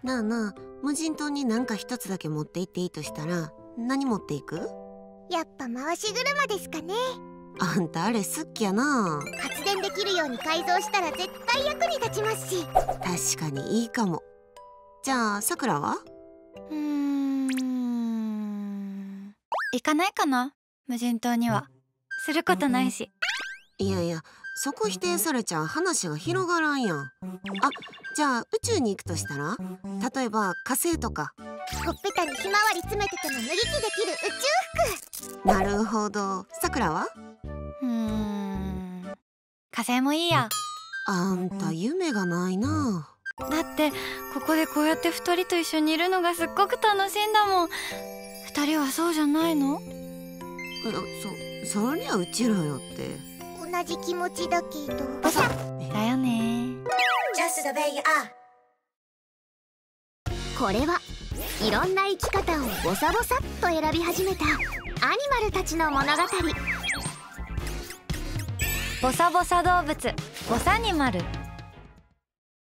なあなあ、無人島に何か一つだけ持って行っていいとしたら何持っていく？ やっぱ回し車ですかね。 あんたあれ好きやな。 発電できるように改造したら絶対役に立ちますし。 確かにいいかも。じゃあさくらは？ 行かないかな、無人島には。することないし。 いやいや、そこ否定されちゃ話が広がらんやん。あ、じゃあ宇宙に行くとしたら、例えば火星とか。 ほっぺたにひまわり詰めてても脱ぎ着できる宇宙服。 なるほど。さくらは？ 火星もいいや。 あんた夢がないな。 だってここでこうやって2人と一緒にいるのがすっごく楽しいんだもん。2人はそうじゃないの？ いや、そりゃうちらよって。 同じ気持ちだけど。 だよね。 これはいろんな生き方をボサボサっと選び始めたアニマルたちの物語。 ボサボサ動物ボサニマル。